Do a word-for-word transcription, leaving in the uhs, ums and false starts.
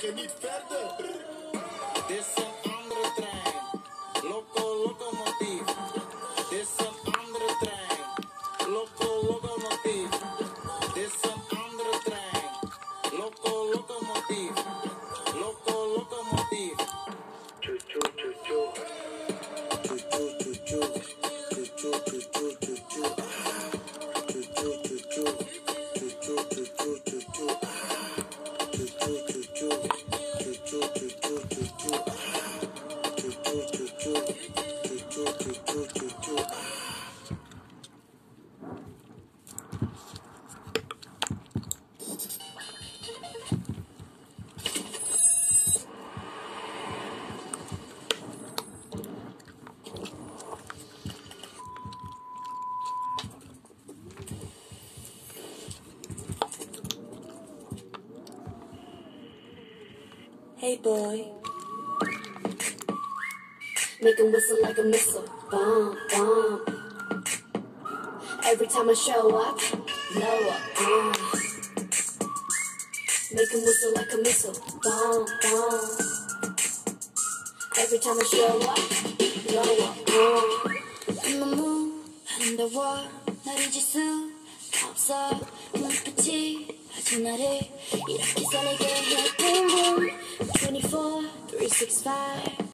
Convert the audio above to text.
geniet verder. Dit is een andere trein. Loco, locomotief. Dit is een andere trein. Loco, locomotief. Dit is een andere trein. Loco, locomotief. Loco, locomotief. Choo choo choo choo. Choo choo choo choo. Choo choo choo choo choo choo. Choo choo choo choo. Choo choo choo choo choo choo. Choo choo choo choo. Choo choo choo choo choo choo. Choo choo choo choo. Choo choo choo choo choo choo. Hey boy, make him whistle like a missile, bomb, bomb. Every time I show up, blow up, bomb. Make him whistle like a missile, bomb, bomb. Every time I show up, blow up, bomb. I'm a moon, underwater, 나를 지수, 없어, 눈빛이 아주 나를 이렇게 설레게 해, boom boom. twenty-four, three sixty-five